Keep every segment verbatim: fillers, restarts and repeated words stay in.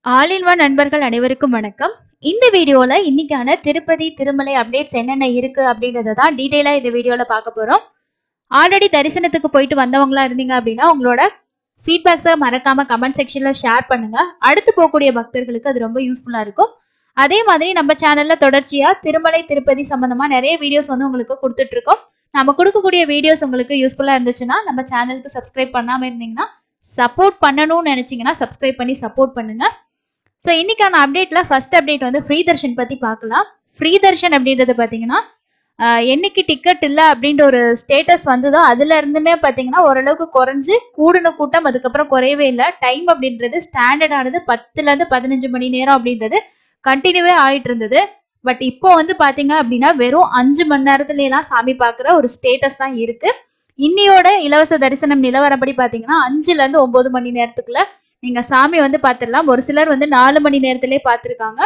All in one நண்பர்கள் அனைவருக்கும் வணக்கம். இந்த வீடியோல இன்னைக்கான திருப்பதி திருமலை அப்டேட்ஸ் என்னென்ன இருக்கு அப்படின்றத தான் டீடைலா இந்த வீடியோல பார்க்க போறோம். ஆல்ரெடி தரிசனத்துக்கு போயிட்டு வந்தவங்களா இருந்தீங்க அப்படின்னா உங்களோட ஃபீட்பேக்ஸை மறக்காம கமெண்ட் செக்ஷன்ல ஷேர் பண்ணுங்க. அடுத்து போகக்கூடிய பக்தர்களுக்கு அது ரொம்ப யூஸ்ஃபுல்லா இருக்கும். அதே மாதிரி நம்ம சேனல்ல தொடர்ச்சியா திருமலை திருப்பதி சம்பந்தமா நிறைய வீடியோஸ் வந்து உங்களுக்கு கொடுத்துட்டு இருக்கோம். நம்ம கொடுக்கக்கூடிய வீடியோஸ் உங்களுக்கு யூஸ்ஃபுல்லா இருந்துச்சுன்னா நம்ம சேனலுக்கு சப்ஸ்கிரைப் பண்ணாம இருந்தீங்கன்னா சப்போர்ட் பண்ணணும்னு நினைச்சீங்கன்னா சப்ஸ்கிரைப் பண்ணி சப்போர்ட் பண்ணுங்க. ஸோ இன்னைக்கான அப்டேட்ல ஃபர்ஸ்ட் அப்டேட் வந்து ஃப்ரீ தர்ஷன் பத்தி பார்க்கலாம். ஃப்ரீ தர்ஷன் அப்படின்றது பார்த்தீங்கன்னா என்னைக்கு டிக்கெட் இல்லை அப்படின்ற ஒரு ஸ்டேட்டஸ் வந்ததோ அதுல இருந்துமே பார்த்தீங்கன்னா ஓரளவுக்கு குறைஞ்சு கூடுன கூட்டம் அதுக்கப்புறம் குறையவே இல்லை. டைம் அப்படின்றது ஸ்டாண்டர்ட் ஆனது பத்துல இருந்து பதினஞ்சு மணி நேரம் அப்படின்றது கண்டினியூவே ஆயிட்டு இருந்தது. பட் இப்போ வந்து பாத்தீங்க அப்படின்னா வெறும் அஞ்சு மணி நேரத்துல எல்லாம் சாமி பார்க்குற ஒரு ஸ்டேட்டஸ் தான் இருக்கு. இன்னையோட இலவச தரிசனம் நிலவரப்படி பாத்தீங்கன்னா அஞ்சுல இருந்து ஒன்பது மணி நேரத்துக்குள்ள நீங்க சாமி வந்து பார்த்துடலாம். ஒரு சிலர் வந்து நாலு மணி நேரத்திலே பார்த்துருக்காங்க.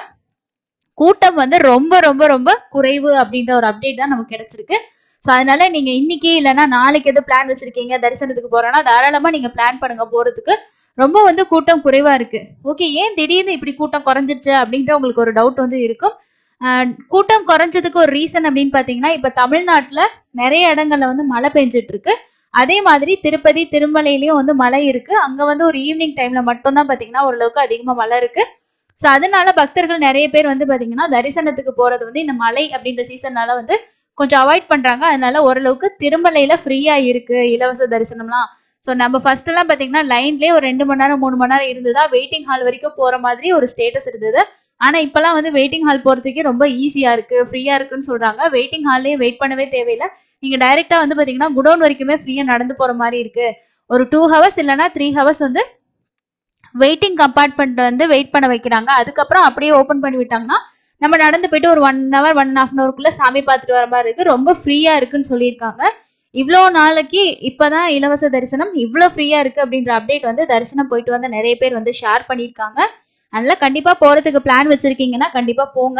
கூட்டம் வந்து ரொம்ப ரொம்ப ரொம்ப குறைவு அப்படின்ற ஒரு அப்டேட் தான் நமக்கு கிடைச்சிருக்கு. ஸோ அதனால நீங்க இன்னைக்கு இல்லைன்னா நாளைக்கு எது பிளான் வச்சிருக்கீங்க தரிசனத்துக்கு போறோம்னா தாராளமா நீங்க பிளான் பண்ணுங்க போறதுக்கு. ரொம்ப வந்து கூட்டம் குறைவா இருக்கு. ஓகே, ஏன் திடீர்னு இப்படி கூட்டம் குறைஞ்சிருச்சு அப்படின்ற உங்களுக்கு ஒரு டவுட் வந்து இருக்கும். கூட்டம் குறைஞ்சதுக்கு ஒரு ரீசன் அப்படின்னு பாத்தீங்கன்னா இப்ப தமிழ்நாட்டுல நிறைய இடங்கள்ல வந்து மழை பெஞ்சிட்டு இருக்கு. அதே மாதிரி திருப்பதி திருமலையிலயும் வந்து மழை இருக்கு. அங்க வந்து ஒரு ஈவினிங் டைம்ல மட்டும் தான் பாத்தீங்கன்னா ஓரளவுக்கு அதிகமா மழை இருக்கு. ஸோ அதனால பக்தர்கள் நிறைய பேர் வந்து பாத்தீங்கன்னா தரிசனத்துக்கு போறது வந்து இந்த மழை அப்படின்ற சீசன்னால வந்து கொஞ்சம் அவாய்ட் பண்றாங்க. அதனால ஓரளவுக்கு திருமலையில ஃப்ரீயா இருக்கு இலவச தரிசனம்லாம். ஸோ நம்ம ஃபர்ஸ்ட் எல்லாம் பாத்தீங்கன்னா லைன்லேயே ஒரு ரெண்டு மணி நேரம் மூணு மணி நேரம் இருந்ததா வெயிட்டிங் ஹால் வரைக்கும் போற மாதிரி ஒரு ஸ்டேட்டஸ் இருந்தது. ஆனா இப்பெல்லாம் வந்து வெயிட்டிங் ஹால் போறதுக்கே ரொம்ப ஈஸியா இருக்கு, ஃப்ரீயா இருக்குன்னு சொல்றாங்க. வெயிட்டிங் ஹால்லேயே வெயிட் பண்ணவே தேவையில்லை. நீங்க டைரக்டா வந்து பாத்தீங்கன்னா குடோன் வரைக்குமே ஃப்ரீயா நடந்து போற மாதிரி இருக்கு. ஒரு டூ ஹவர்ஸ் இல்லைன்னா த்ரீ ஹவர்ஸ் வந்து வெயிட்டிங் கம்பார்ட்மெண்ட் வந்து வெயிட் பண்ண வைக்கிறாங்க. அதுக்கப்புறம் அப்படியே ஓப்பன் பண்ணி விட்டாங்கன்னா நம்ம நடந்து போயிட்டு ஒரு one hour one half an ஹவருக்குள்ள சாமி பார்த்துட்டு வர மாதிரி இருக்கு. ரொம்ப ஃப்ரீயா இருக்குன்னு சொல்லியிருக்காங்க. இவ்வளோ நாளைக்கு இப்பதான் இலவச தரிசனம் இவ்வளோ ஃப்ரீயா இருக்கு அப்படின்ற அப்டேட் வந்து தரிசனம் போயிட்டு வந்து நிறைய பேர் வந்து ஷேர் பண்ணியிருக்காங்க. அதனால கண்டிப்பா போறதுக்கு பிளான் வச்சிருக்கீங்கன்னா கண்டிப்பா போங்க.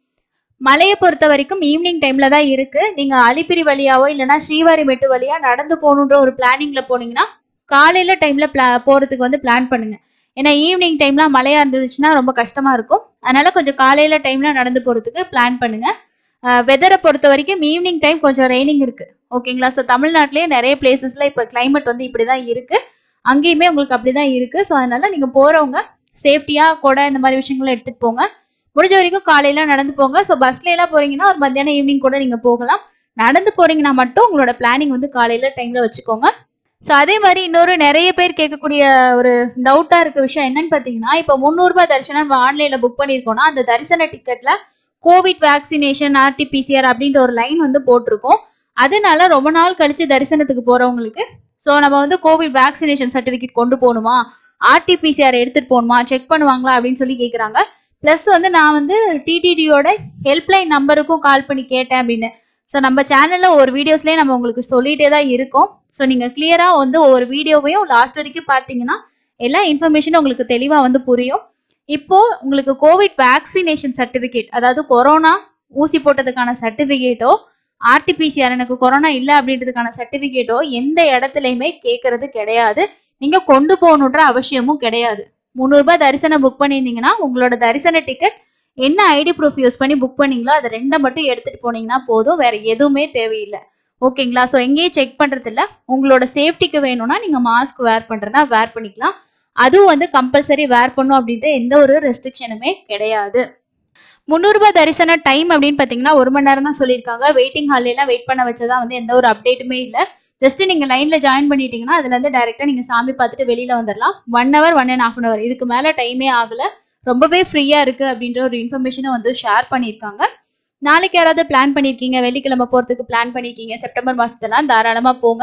மலையை பொறுத்த வரைக்கும் ஈவினிங் டைம்ல தான் இருக்கு. நீங்க அலிப்பிரி வழியாவோ இல்லைன்னா ஸ்ரீவாரிமெட்டு வழியா நடந்து போகணுன்ற ஒரு பிளானிங்ல போனீங்கன்னா காலையில டைம்ல பிளா போறதுக்கு வந்து பிளான் பண்ணுங்க. ஏன்னா ஈவினிங் டைம்ல மழையா இருந்துச்சுன்னா ரொம்ப கஷ்டமா இருக்கும். அதனால கொஞ்சம் காலையில டைம்ல நடந்து போறதுக்கு பிளான் பண்ணுங்க. வெதரை பொறுத்த வரைக்கும் ஈவினிங் டைம் கொஞ்சம் ரெய்னிங் இருக்கு. ஓகேங்களா? ஸோ தமிழ்நாட்டிலேயே நிறைய பிளேசஸ்ல இப்போ கிளைமேட் வந்து இப்படிதான் இருக்கு. அங்கேயுமே உங்களுக்கு அப்படிதான் இருக்கு. ஸோ அதனால நீங்க போறவங்க சேஃப்டியா கொடை இந்த மாதிரி விஷயங்களை எடுத்துட்டு போங்க. முடிஞ்ச வரைக்கும் காலையில நடந்து போங்க. ஸோ பஸ்ல எல்லாம் போறீங்கன்னா ஒரு மத்தியானம் ஈவினிங் கூட நீங்க போகலாம். நடந்து போறீங்கன்னா மட்டும் உங்களோட பிளானிங் வந்து காலையில டைம்ல வச்சுக்கோங்க. ஸோ அதே மாதிரி இன்னொரு நிறைய பேர் கேட்கக்கூடிய ஒரு டவுட்டா இருக்க விஷயம் என்னன்னு பாத்தீங்கன்னா இப்போ முந்நூறு ரூபாய் தரிசனம் ஆன்லைன்ல புக் பண்ணிருக்கோம்னா அந்த தரிசன டிக்கெட்ல கோவிட் வேக்சினேஷன் ஆர்டிபிசிஆர் அப்படின்ற ஒரு லைன் வந்து போட்டிருக்கோம். அதனால ரொம்ப நாள் கழிச்சு தரிசனத்துக்கு போறவங்களுக்கு ஸோ நம்ம வந்து கோவிட் வேக்சினேஷன் சர்டிபிகேட் கொண்டு போகணுமா, ஆர்டிபிசிஆர் எடுத்துட்டு போகணுமா, செக் பண்ணுவாங்களா அப்படின்னு சொல்லி கேட்குறாங்க. பிளஸ் வந்து நான் வந்து டிடிடியோட ஹெல்ப்லைன் நம்பருக்கும் கால் பண்ணி கேட்டேன் அப்படின்னு. ஸோ நம்ம சேனல்ல ஒரு வீடியோஸ்லேயே நம்ம உங்களுக்கு சொல்லிட்டே தான் இருக்கோம். ஸோ நீங்க கிளியரா வந்து ஒவ்வொரு வீடியோவையும் லாஸ்ட் வரைக்கும் பார்த்தீங்கன்னா எல்லா இன்ஃபர்மேஷனும் உங்களுக்கு தெளிவா வந்து புரியும். இப்போ உங்களுக்கு கோவிட் வேக்சினேஷன் சர்டிபிகேட் அதாவது கொரோனா ஊசி போட்டதுக்கான சர்டிபிகேட்டோ ஆர்டிபிசிஆர் எனக்கு கொரோனா இல்லை அப்படின்றதுக்கான சர்டிபிகேட்டோ எந்த இடத்துலையுமே கேட்கறது கிடையாது. நீங்க கொண்டு போகணுன்ற அவசியமும் கிடையாது. முந்நூறு ரூபாய் தரிசனம் புக் பண்ணியிருந்தீங்கன்னா உங்களோட தரிசன டிக்கெட் என்ன ஐடி ப்ரூஃப் யூஸ் பண்ணி புக் பண்ணீங்களோ அதை ரெண்டை மட்டும் எடுத்துட்டு போனீங்கன்னா போதும், வேற எதுவுமே தேவையில்லை. ஓகேங்களா? ஸோ எங்கேயும் செக் பண்றது இல்லை. உங்களோட சேஃப்டிக்கு வேணும்னா நீங்க மாஸ்க் வேர் பண்றதுனா வேர் பண்ணிக்கலாம். அதுவும் வந்து கம்பல்சரி வேர் பண்ணும் அப்படின்ற எந்த ஒரு ரெஸ்ட்ரிக்ஷனுமே கிடையாது. முந்நூறு ரூபாய் தரிசன டைம் அப்படின்னு பாத்தீங்கன்னா ஒரு மணி நேரம் தான் சொல்லியிருக்காங்க. வெயிட்டிங் ஹால் எல்லாம் வெயிட் பண்ண வச்சதா வந்து எந்த ஒரு அப்டேட்டுமே இல்லை. ஜஸ்ட் நீங்க லைன்ல ஜாயின் பண்ணிட்டீங்கன்னா அதுல இருந்து டைரக்டா நீங்க சாமி பார்த்துட்டு வெளியில வந்துடலாம். One hour one and half an hour இதுக்கு மேல டைமே ஆகல. ரொம்பவே ஃப்ரீயா இருக்கு அப்படின்ற ஒரு இன்ஃபர்மேஷனை வந்து ஷேர் பண்ணியிருக்காங்க. நாளைக்கு யாராவது பிளான் பண்ணிருக்கீங்க, வெள்ளிக்கிழமை போறதுக்கு பிளான் பண்ணிருக்கீங்க, செப்டம்பர் மாசத்துலாம் தாராளமா போங்க.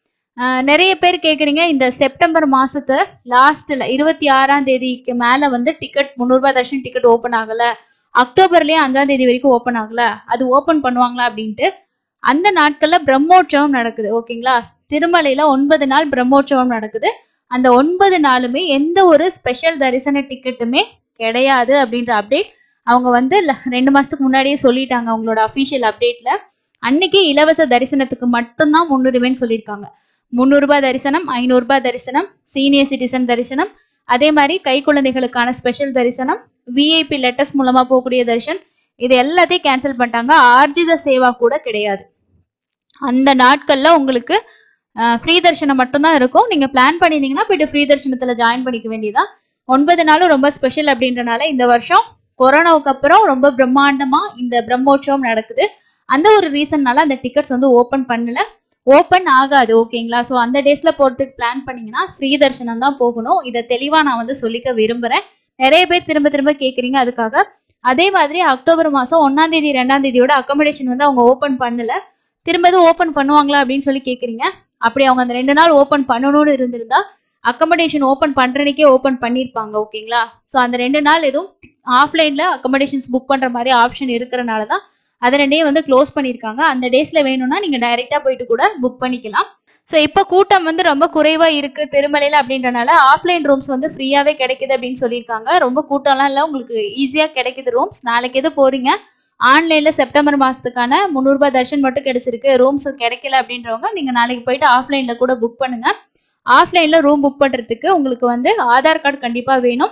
நிறைய பேர் கேக்குறீங்க இந்த செப்டம்பர் மாசத்து லாஸ்ட்ல இருபத்தி ஆறாம் தேதிக்கு மேல வந்து டிக்கெட் முந்நூறு ரூபாய் தர்ஷன் டிக்கெட் ஓப்பன் ஆகல, அக்டோபர்லயே அஞ்சாம் தேதி வரைக்கும் ஓப்பன் ஆகல, அது ஓப்பன் பண்ணுவாங்களா அப்படின்ட்டு. அந்த நாட்கள்ல பிரம்மோற்சவம் நடக்குது. ஓகேங்களா? திருமலையில ஒன்பது நாள் பிரம்மோற்சவம் நடக்குது. அந்த ஒன்பது நாளுமே எந்த ஒரு ஸ்பெஷல் தரிசன டிக்கெட்டுமே கிடையாது அப்படின்ற அப்டேட் அவங்க வந்து ரெண்டு மாசத்துக்கு முன்னாடியே சொல்லிட்டாங்க. அவங்களோட அஃபிஷியல் அப்டேட்ல அன்னைக்கு இலவச தரிசனத்துக்கு மட்டும்தான் முன்னுரிமைன்னு சொல்லியிருக்காங்க. முந்நூறு ரூபாய் தரிசனம், ஐநூறு ரூபாய் தரிசனம், சீனியர் சிட்டிசன் தரிசனம், அதே மாதிரி கை குழந்தைகளுக்கான ஸ்பெஷல் தரிசனம், விஐபி லெட்டர்ஸ் மூலமா போகக்கூடிய தரிசனம், இது எல்லாத்தையும் கேன்சல் பண்ணிட்டாங்க. ஆர்ஜித சேவா கூட கிடையாது. அந்த நாட்கள்ல உங்களுக்கு ஃப்ரீ தரிசனம் மட்டும்தான் இருக்கும். நீங்க பிளான் பண்ணிருந்தீங்கன்னா போயிட்டு ஃப்ரீ தரிசனத்துல ஜாயின் பண்ணிக்க வேண்டியதான். ஒன்பது நாளும் ரொம்ப ஸ்பெஷல் அப்படின்றனால இந்த வருஷம் கொரோனாவுக்கு அப்புறம் ரொம்ப பிரம்மாண்டமா இந்த பிரம்மோற்சவம் நடக்குது. அந்த ஒரு ரீசன்னால அந்த டிக்கெட்ஸ் வந்து ஓப்பன் பண்ணல, ஓப்பன் ஆகாது. ஓகேங்களா? ஸோ அந்த டேஸ்ல போறதுக்கு பிளான் பண்ணீங்கன்னா ஃப்ரீ தரிசனம் தான் போகணும். இதை தெளிவா நான் வந்து சொல்லிக்க விரும்புறேன். நிறைய பேர் திரும்ப திரும்ப கேட்குறீங்க அதுக்காக. அதே மாதிரி அக்டோபர் மாசம் ஒன்னாம் தேதி ரெண்டாம் தேதியோட அக்கமடேஷன் வந்து அவங்க ஓப்பன் பண்ணல. திரும்ப எதுவும் ஓப்பன் பண்ணுவாங்களா அப்படின்னு சொல்லி கேட்குறீங்க. அப்படி அவங்க அந்த ரெண்டு நாள் ஓப்பன் பண்ணணும்னு இருந்திருந்தா அக்கமடேஷன் ஓப்பன் பண்றதுக்கே ஓப்பன் பண்ணியிருப்பாங்க. ஓகேங்களா? ஸோ அந்த ரெண்டு நாள் எதுவும் ஆஃப்லைன்ல அக்கமடேஷன்ஸ் புக் பண்ற மாதிரி ஆப்ஷன் இருக்கிறனால தான் அதை ரெண்டே வந்து க்ளோஸ் பண்ணியிருக்காங்க. அந்த டேஸ்ல வேணும்னா நீங்க டைரெக்டா போயிட்டு கூட புக் பண்ணிக்கலாம். ஸோ இப்போ கூட்டம் வந்து ரொம்ப குறைவா இருக்கு திருமலையில அப்படின்றனால ஆஃப்லைன் ரூம்ஸ் வந்து ஃப்ரீயாவே கிடைக்குது அப்படின்னு சொல்லியிருக்காங்க. ரொம்ப கூட்டம்லாம் இல்லை, உங்களுக்கு ஈஸியா கிடைக்குது ரூம்ஸ். நாளைக்கு எது போறீங்க ஆன்லைன்ல செப்டம்பர் மாசத்துக்கான முந்நூறு ரூபாய் தர்ஷன் மட்டும் கிடைச்சிருக்கு, ரூம்ஸ் கிடைக்கல அப்படின்றவங்க நீங்க நாளைக்கு போயிட்டு ஆஃப்லைன்ல கூட புக் பண்ணுங்க. ஆஃப்லைன்ல ரூம் புக் பண்றதுக்கு உங்களுக்கு வந்து ஆதார் கார்டு கண்டிப்பா வேணும்.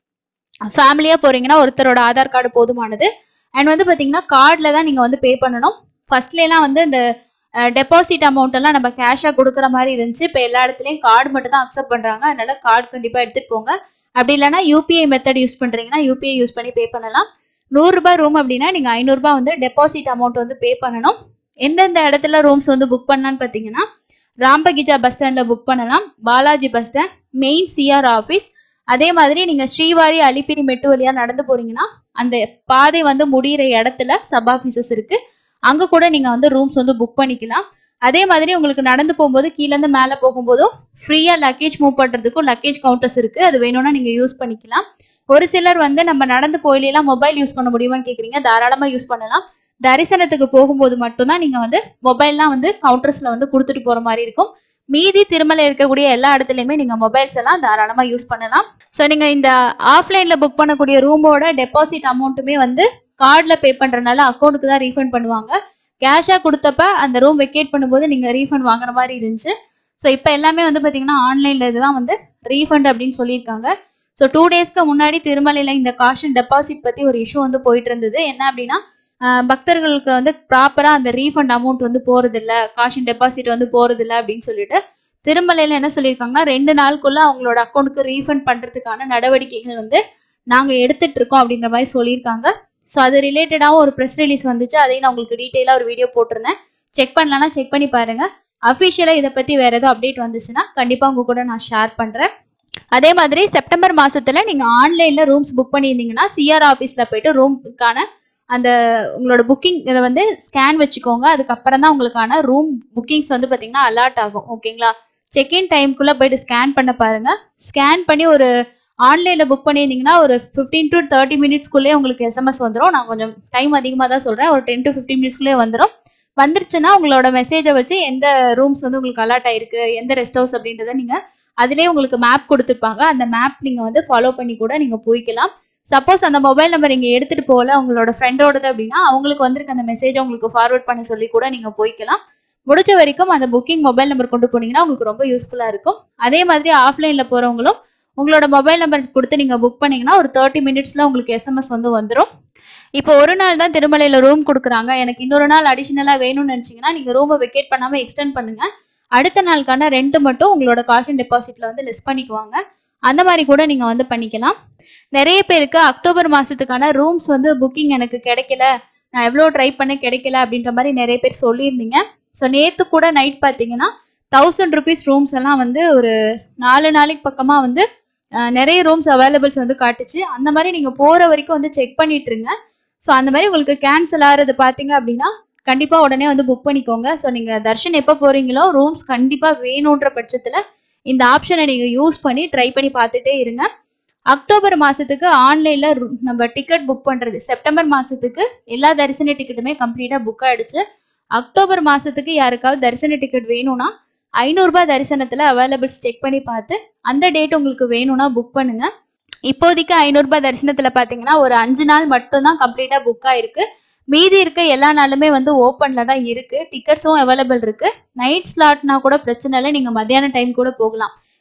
ஃபேமிலியா போறீங்கன்னா ஒருத்தரோட ஆதார் கார்டு போதுமானது. அண்ட் வந்து பாத்தீங்கன்னா கார்டில் தான் நீங்க வந்து பே பண்ணணும். ஃபர்ஸ்ட்லாம் வந்து இந்த டெபாசிட் அமௌண்ட் எல்லாம் நம்ம கேஷா கொடுக்குற மாதிரி இருந்துச்சு. இப்போ எல்லா இடத்துலயும் கார்டு மட்டும் தான் அக்செப்ட் பண்றாங்க. அதனால கார்டு கண்டிப்பா எடுத்துட்டு போங்க. அப்படி இல்லைன்னா யூபிஐ மெத்தட் யூஸ் பண்றீங்கன்னா யூபிஐ யூஸ் பண்ணி பே பண்ணலாம். நூறு ரூபாய் ரூம் அப்படின்னா நீங்க ஐநூறு ரூபாய் வந்து டெபாசிட் அமௌண்ட் வந்து பே பண்ணணும். எந்தெந்த இடத்துல ரூம்ஸ் வந்து புக் பண்ணலான்னு பாத்தீங்கன்னா ராம்பகிஜா பஸ் ஸ்டாண்ட்ல புக் பண்ணலாம், Balaji bus stand, main CR office. அதே மாதிரி நீங்க ஸ்ரீவாரி அலிப்பிரி மெட்டு வழியா நடந்து போறீங்கன்னா அந்த பாதை வந்து முடிகிற இடத்துல சப் ஆஃபீஸஸ் இருக்கு, அங்க கூட நீங்க வந்து ரூம்ஸ் வந்து புக் பண்ணிக்கலாம். அதே மாதிரி உங்களுக்கு நடந்து போகும்போது கீழே இருந்து மேலே போகும்போதும் ஃப்ரீயா லக்கேஜ் மூவ் பண்றதுக்கும் லக்கேஜ் கவுண்டர்ஸ் இருக்கு, அது வேணும்னா நீங்க யூஸ் பண்ணிக்கலாம். ஒரு சிலர் வந்து நம்ம நடந்து போயிலாம் மொபைல் யூஸ் பண்ண முடியுமான்னு கேக்குறீங்க. தாராளமா யூஸ் பண்ணலாம். தரிசனத்துக்கு போகும்போது மட்டும்தான் நீங்க வந்து மொபைல்லாம் வந்து கவுண்டர்ஸ்ல வந்து கொடுத்துட்டு போற மாதிரி இருக்கும். மீதி திருமலை இருக்கக்கூடிய எல்லா இடத்துலயுமே நீங்க மொபைல்ஸ் எல்லாம் தாராளமா யூஸ் பண்ணலாம். ஸோ நீங்க இந்த ஆஃப்லைன்ல புக் பண்ணக்கூடிய ரூமோட டெபாசிட் அமௌண்ட்டுமே வந்து கார்டுல பே பண்றதுனால அக்கௌண்ட்டுக்கு தான் ரீஃபண்ட் பண்ணுவாங்க. கேஷா கொடுத்தப்ப அந்த ரூம் வெக்கேட் பண்ணும்போது நீங்க ரீஃபண்ட் வாங்குற மாதிரி இருந்துச்சு. ஸோ இப்போ எல்லாமே வந்து பாத்தீங்கன்னா ஆன்லைன்ல இதுதான் வந்து ரீஃபண்ட் அப்படின்னு சொல்லியிருக்காங்க. ஸோ டூ டேஸ்க்கு முன்னாடி திருமலையில இந்த காஷன் டெபாசிட் பத்தி ஒரு இஷ்யூ வந்து போயிட்டு இருந்தது. என்ன அப்படின்னா பக்தர்களுக்கு வந்து ப்ராப்பரா அந்த ரீஃபண்ட் அமௌண்ட் வந்து போறது இல்ல, காஷன் டெபாசிட் வந்து போறது இல்ல அப்படின்னு சொல்லிட்டு திருமலையில என்ன சொல்லியிருக்காங்கன்னா ரெண்டு நாளுக்குள்ள அவங்களோட அக்கௌண்ட்டுக்கு ரீஃபண்ட் பண்றதுக்கான நடவடிக்கைகள் வந்து நாங்க எடுத்துட்டு இருக்கோம் அப்படின்ற மாதிரி சொல்லியிருக்காங்க. ஸோ அது ரிலேட்டடாகவும் ஒரு ப்ரெஸ் ரிலீஸ் வந்துச்சு, அதையும் நான் உங்களுக்கு டீட்டெயிலா ஒரு வீடியோ போட்டிருந்தேன். செக் பண்ணலன்னா செக் பண்ணி பாருங்க. அஃபிஷியலா இதை பத்தி வேற ஏதோ அப்டேட் வந்துச்சுன்னா கண்டிப்பா உங்க கூட நான் ஷேர் பண்றேன். அதே மாதிரி செப்டம்பர் மாசத்துல நீங்க ஆன்லைன்ல ரூம்ஸ் புக் பண்ணியிருந்தீங்கன்னா சிஆர் ஆஃபீஸ்ல போயிட்டு ரூமுக்கான அந்த உங்களோட புக்கிங் இதை வந்து ஸ்கேன் வச்சுக்கோங்க. அதுக்கப்புறம் தான் உங்களுக்கான ரூம் புக்கிங்ஸ் வந்து பார்த்தீங்கன்னா அலாட் ஆகும். ஓகேங்களா? செக்இன் டைம்குள்ளே போயிட்டு ஸ்கேன் பண்ண பாருங்க. ஸ்கேன் பண்ணி ஒரு ஆன்லைனில் புக் பண்ணியிருந்தீங்கன்னா ஒரு ஃபிஃப்டீன் டு தேர்ட்டி மினிட்ஸ்க்குள்ளேயே உங்களுக்கு எஸ்எம்எஸ் வந்துடும். நான் கொஞ்சம் டைம் அதிகமாக தான் சொல்கிறேன், ஒரு டென் டு ஃபிஃப்டீன் மினிட்ஸ்க்குள்ளேயே வந்துடும். வந்துருச்சுன்னா உங்களோட மெசேஜை வச்சு எந்த ரூம்ஸ் வந்து உங்களுக்கு அலாட் ஆயிருக்கு, எந்த ரெஸ்ட் ஹவுஸ் அப்படின்றத நீங்கள் அதிலே உங்களுக்கு மேப் கொடுத்துருப்பாங்க. அந்த மேப் நீங்கள் வந்து ஃபாலோ பண்ணி கூட நீங்கள் போய்க்கலாம். சப்போஸ் அந்த மொபைல் நம்பர் இங்கே எடுத்துட்டு போகல உங்களோட ஃப்ரெண்டோடது அப்படின்னா அவங்களுக்கு வந்திருக்க அந்த மெசேஜை உங்களுக்கு ஃபார்வர்ட் பண்ண சொல்லி கூட நீங்கள் போய்க்கலாம். முடிஞ்ச வரைக்கும் அந்த புக்கிங் மொபைல் நம்பர் கொண்டு போனீங்கன்னா உங்களுக்கு ரொம்ப யூஸ்ஃபுல்லாக இருக்கும். அதே மாதிரி ஆஃப்லைனில் போகிறவங்களும் உங்களோட மொபைல் நம்பர் கொடுத்து நீங்கள் புக் பண்ணீங்கன்னா ஒரு தேர்ட்டி மினிட்ஸில் உங்களுக்கு எஸ்எம்எஸ் வந்து வந்துடும். இப்போ ஒரு நாள் தான் திருமலையில் ரூம் கொடுக்குறாங்க, எனக்கு இன்னொரு நாள் அடிஷனலாக வேணும்னு நினச்சிங்கன்னா நீங்கள் ரூமை வெக்கேட் பண்ணாமல் எக்ஸ்டெண்ட் பண்ணுங்க. அடுத்த நாளுக்கான ரெண்ட் மட்டும் உங்களோட காஷன் டெபாசிட்ல வந்து லெஸ் பண்ணிக்குவாங்க. அந்த மாதிரி கூட நீங்கள் வந்து பண்ணிக்கலாம். நிறைய பேருக்கு அக்டோபர் மாசத்துக்கான ரூம்ஸ் வந்து புக்கிங் எனக்கு கிடைக்கல, நான் எவ்வளோ ட்ரை பண்ண கிடைக்கல அப்படின்ற மாதிரி நிறைய பேர் சொல்லியிருந்தீங்க. ஸோ நேற்று கூட நைட் பார்த்தீங்கன்னா தௌசண்ட் ருபீஸ் ரூம்ஸ் எல்லாம் வந்து ஒரு நாலு நாளைக்கு பக்கமாக வந்து நிறைய ரூம்ஸ் அவைலபிள்ஸ் வந்து காட்டுச்சு. அந்த மாதிரி நீங்கள் போகிற வரைக்கும் வந்து செக் பண்ணிட்டு இருங்க. ஸோ அந்த மாதிரி உங்களுக்கு கேன்சல் ஆகிறது பார்த்தீங்க அப்படின்னா கண்டிப்பாக உடனே வந்து புக் பண்ணிக்கோங்க. ஸோ நீங்கள் தர்ஷன் எப்போ போகிறீங்களோ ரூம்ஸ் கண்டிப்பாக வேணுன்ற பட்சத்தில் இந்த ஆப்ஷனை நீங்கள் யூஸ் பண்ணி ட்ரை பண்ணி பார்த்துட்டே இருங்க. அக்டோபர் மாசத்துக்கு ஆன்லைன்ல நம்ம டிக்கெட் புக் பண்றது, செப்டம்பர் மாசத்துக்கு எல்லா தரிசன டிக்கெட்டுமே கம்ப்ளீட்டா புக் ஆயிடுச்சு. அக்டோபர் மாசத்துக்கு யாருக்காவது தரிசன டிக்கெட் வேணும்னா ஐநூறு ரூபாய் தரிசனத்துல அவைலபிள்ஸ் செக் பண்ணி பார்த்து அந்த டேட் உங்களுக்கு வேணும்னா புக் பண்ணுங்க. இப்போதைக்கு ஐநூறு ரூபாய் தரிசனத்துல பாத்தீங்கன்னா ஒரு அஞ்சு நாள் மட்டும் தான் கம்ப்ளீட்டா புக் ஆயிருக்கு. மீதி இருக்க எல்லா நாளுமே வந்து ஓப்பன்ல தான் இருக்கு, டிக்கெட்ஸும் அவைலபிள் இருக்கு. நைட் ஸ்லாட்னா கூட பிரச்சனை இல்லை, நீங்க மத்தியான டைம் கூட போகலாம்.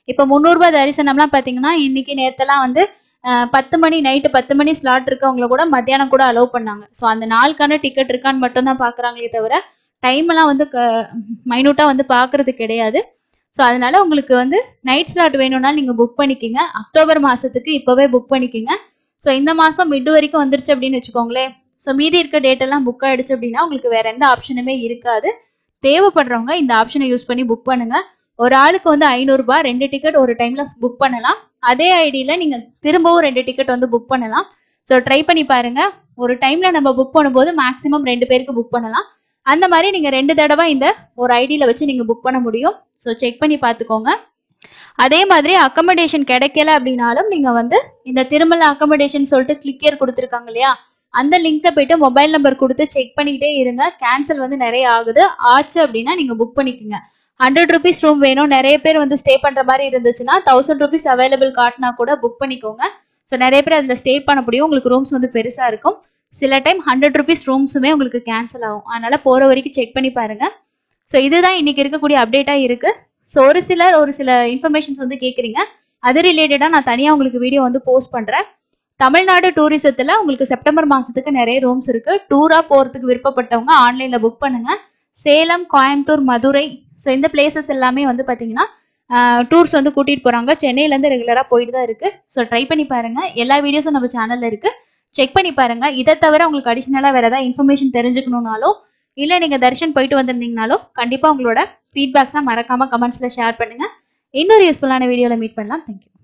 இப்போ முந்நூறு ரூபாய் தரிசனம்லாம் பாத்தீங்கன்னா இன்னைக்கு நேத்தெல்லாம் வந்து பத்து மணி நைட்டு பத்து மணி ஸ்லாட் இருக்கவங்கள கூட மத்தியானம் கூட அலோவ் பண்ணாங்க. ஸோ அந்த நாளுக்கான டிக்கெட் இருக்கான்னு மட்டும் தான் பாக்குறாங்களே தவிர டைம் எல்லாம் வந்து மைனூட்டா வந்து பாக்குறது கிடையாது. ஸோ அதனால உங்களுக்கு வந்து நைட் ஸ்லாட் வேணும்னாலும் நீங்க புக் பண்ணிக்கிங்க. அக்டோபர் மாசத்துக்கு இப்பவே புக் பண்ணிக்கிங்க. ஸோ இந்த மாசம் மிட் வரைக்கும் வந்துருச்சு அப்படின்னு வச்சுக்கோங்களேன். ஸோ மீதி இருக்க டேட் எல்லாம் புக் ஆயிடுச்சு அப்படின்னா உங்களுக்கு வேற எந்த ஆப்ஷனுமே இருக்காது. தேவைப்படுறவங்க இந்த ஆப்ஷனை யூஸ் பண்ணி புக் பண்ணுங்க. ஒரு ஆளுக்கு வந்து ஐநூறு ரூபாய் ரெண்டு டிக்கெட் ஒரு டைம்ல புக் பண்ணலாம். அதே ஐடியில நீங்க திரும்பவும் ரெண்டு டிக்கெட் வந்து புக் பண்ணலாம். ஸோ ட்ரை பண்ணி பாருங்க. ஒரு டைம்ல நம்ம புக் பண்ணும்போது மேக்ஸிமம் ரெண்டு பேருக்கு புக் பண்ணலாம். அந்த மாதிரி நீங்க ரெண்டு தடவை இந்த ஒரு ஐடியில வச்சு நீங்க புக் பண்ண முடியும். ஸோ செக் பண்ணி பார்த்துக்கோங்க. அதே மாதிரி அக்கமடேஷன் கிடைக்கல அப்படின்னாலும் நீங்க வந்து இந்த திருமலை அக்கமடேஷன் சொல்லிட்டு கிளிக்கர் கொடுத்துருக்காங்க இல்லையா, அந்த லிங்க்ல போயிட்டு மொபைல் நம்பர் கொடுத்து செக் பண்ணிக்கிட்டே இருங்க. கேன்சல் வந்து நிறைய ஆகுது. ஆச்சு அப்படின்னா நீங்க புக் பண்ணிக்கோங்க. ஹண்ட்ரட் ருபீஸ் ரூம் வேணும், நிறைய பேர் வந்து ஸ்டே பண்ற மாதிரி இருந்துச்சுன்னா தௌசண்ட் ருபீஸ் அவைலபிள் காட்டினா கூட புக் பண்ணிக்கோங்க. ஸோ நிறைய பேர் அதில் ஸ்டே பண்ண முடியும். உங்களுக்கு ரூம்ஸ் வந்து பெருசா இருக்கும். சில டைம் ஹண்ட்ரட் ருபீஸ் ரூம்ஸுமே உங்களுக்கு கேன்சல் ஆகும். அதனால போற வரைக்கும் செக் பண்ணி பாருங்க. ஸோ இதுதான் இன்னைக்கு இருக்கக்கூடிய அப்டேட்டா இருக்கு. ஸோ ஒரு சிலர் ஒரு சில இன்ஃபர்மேஷன்ஸ் வந்து கேட்குறீங்க. அது ரிலேட்டடா நான் தனியாக உங்களுக்கு வீடியோ வந்து போஸ்ட் பண்றேன். தமிழ்நாடு டூரிசத்துல உங்களுக்கு செப்டம்பர் மாசத்துக்கு நிறைய ரூம்ஸ் இருக்கு. டூரா போறதுக்கு விருப்பப்பட்டவங்க ஆன்லைன்ல புக் பண்ணுங்க. சேலம், கோயம்புத்தூர், மதுரை, ஸோ இந்த பிளேசஸ் எல்லாமே வந்து பாத்தீங்கன்னா டூர்ஸ் வந்து கூட்டிட்டு போறாங்க. சென்னையில இருந்து ரெகுலரா போயிட்டு தான் இருக்கு. ஸோ ட்ரை பண்ணி பாருங்க. எல்லா வீடியோஸும் நம்ம சேனல்ல இருக்கு. செக் பண்ணி பாருங்க. இதை தவிர உங்களுக்கு அடிஷனலா வேற ஏதாவது இன்ஃபர்மேஷன் தெரிஞ்சுக்கணும்னாலும் இல்ல நீங்க தர்ஷன் போயிட்டு வந்திருந்தீங்கனாலும் கண்டிப்பா உங்களோட ஃபீட்பேக்ஸா மறக்காம கமெண்ட்ஸ்ல ஷேர் பண்ணுங்க. இன்னொரு யூஸ்ஃபுல்லான வீடியோல மீட் பண்ணலாம். தேங்க்யூ.